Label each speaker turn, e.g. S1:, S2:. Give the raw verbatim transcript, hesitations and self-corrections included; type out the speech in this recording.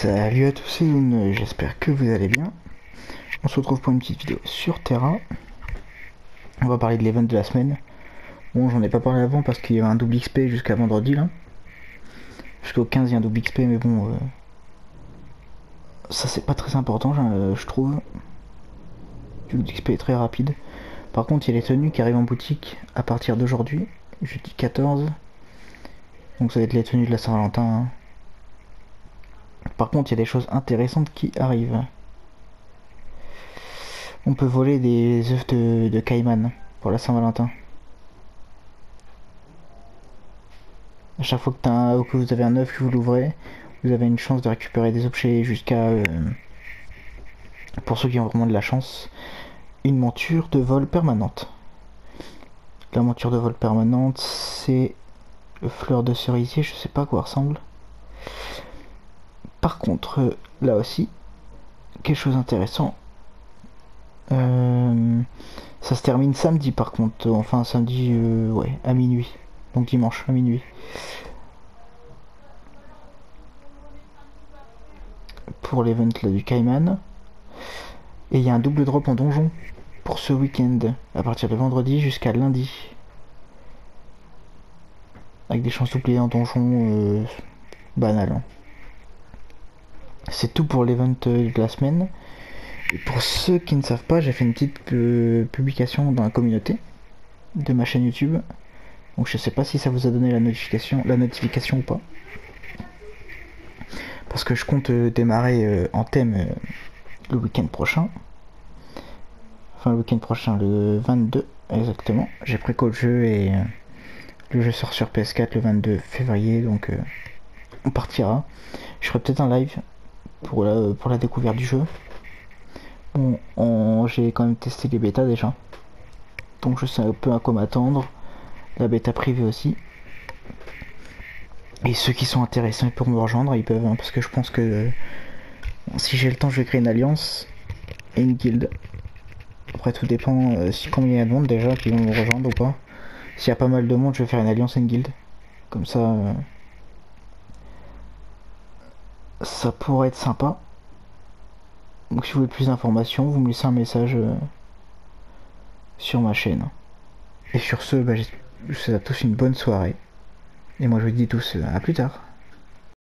S1: Salut à tous, c'est Youn, j'espère que vous allez bien. On se retrouve pour une petite vidéo sur Terra. On va parler de l'event de la semaine. Bon, j'en ai pas parlé avant parce qu'il y a un double X P jusqu'à vendredi là. Jusqu'au quinze, il y a un double X P, mais bon, euh, ça c'est pas très important, euh, je trouve. Le double X P est très rapide. Par contre, il y a les tenues qui arrivent en boutique à partir d'aujourd'hui, jeudi quatorze. Donc ça va être les tenues de la Saint-Valentin. Hein. Par contre, il y a des choses intéressantes qui arrivent. On peut voler des œufs de, de Caïman pour la Saint-Valentin. À chaque fois que, un, que vous avez un œuf que vous l'ouvrez, vous avez une chance de récupérer des objets jusqu'à, euh, pour ceux qui ont vraiment de la chance, une monture de vol permanente. La monture de vol permanente, c'est le fleur de cerisier, je sais pas à quoi ressemble. Par contre, là aussi, quelque chose d'intéressant. Euh, ça se termine samedi par contre, enfin samedi, euh, ouais, à minuit. Donc dimanche à minuit. Pour l'event là du Caïman. Et il y a un double drop en donjon pour ce week-end, à partir de vendredi jusqu'à lundi. Avec des chances doublées en donjon euh, banal. Hein. C'est tout pour l'event de la semaine. Et pour ceux qui ne savent pas, j'ai fait une petite euh, publication dans la communauté de ma chaîne YouTube. Donc je sais pas si ça vous a donné la notification, la notification ou pas. Parce que je compte euh, démarrer euh, en thème euh, le week-end prochain. Enfin le week-end prochain, le vingt-deux exactement. J'ai préco le jeu et euh, le jeu sort sur P S quatre le vingt-deux février. Donc euh, on partira. Je ferai peut-être un live pour la, pour la découverte du jeu. Bon, on, j'ai quand même testé les bêtas déjà. Donc je sais un peu à quoi m'attendre. La bêta privée aussi. Et ceux qui sont intéressés pour me rejoindre, ils peuvent, hein, parce que je pense que euh, si j'ai le temps, je vais créer une alliance et une guilde. Après, tout dépend euh, si combien il y a de monde déjà qui vont me rejoindre ou pas. S'il y a pas mal de monde, je vais faire une alliance et une guilde. Comme ça, euh, ça pourrait être sympa. Donc, si vous voulez plus d'informations, vous me laissez un message euh, sur ma chaîne. Et sur ce, bah, je vous souhaite à tous une bonne soirée. Et moi, je vous dis tous euh, à plus tard.